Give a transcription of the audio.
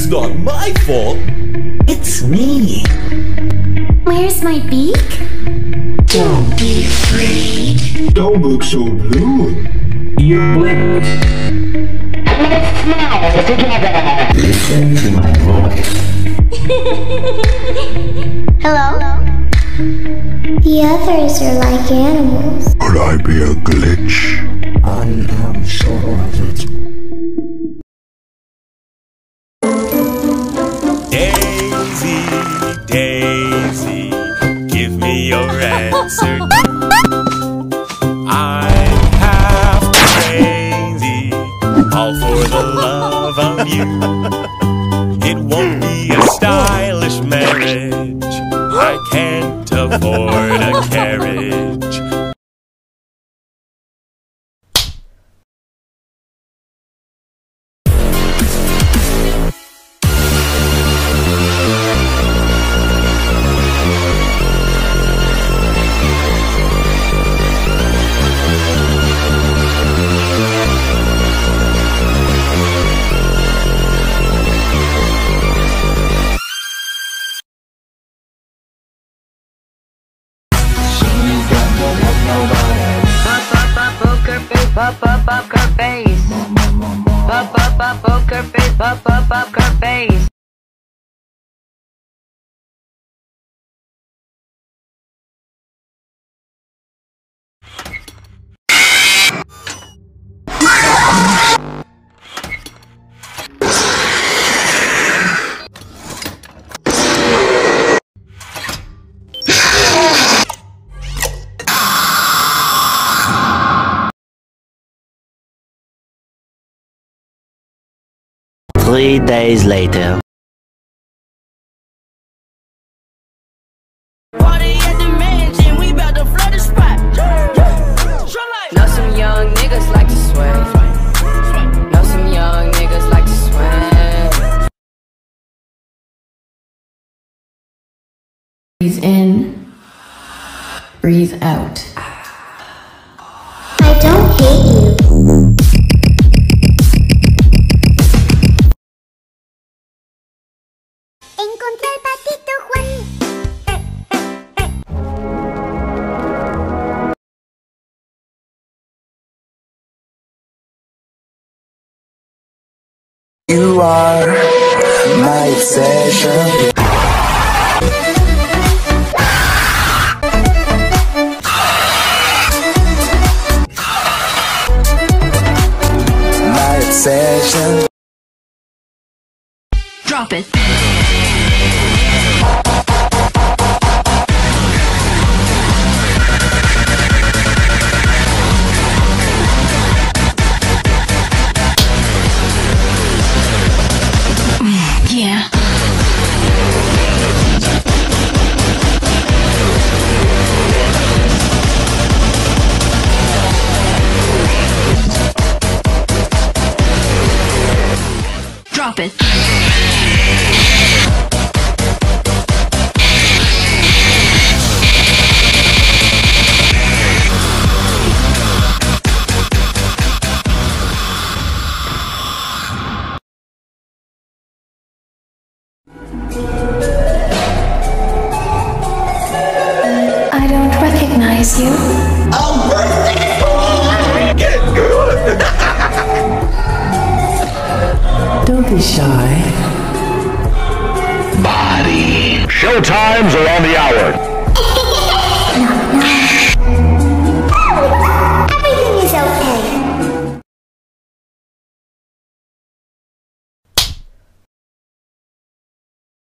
It's not my fault. It's me. Where's my beak? Don't be afraid. Don't look so blue. You're blind. Let's smile together. Listen to my voice. Hello? The others are like animals. Could I be a glitch? I am sure of it. Daisy, Daisy, give me your answer. I'm half crazy, all for the love of you. It won't be a stylish marriage, I can't afford a carriage. Poker face. Poker face. Poker face. Three days later. Party at the mansion, we bout to flood the spot. Know some young niggas like to swing. Know some young niggas like to swing. Breathe in, breathe out. I don't hate you. Encontré el patito Juan. You are my obsession. My obsession. Drop it. Yeah. Drop it. I don't recognize you. I'm perfect. Get good. Don't be shy. Body. Showtimes are on the hour.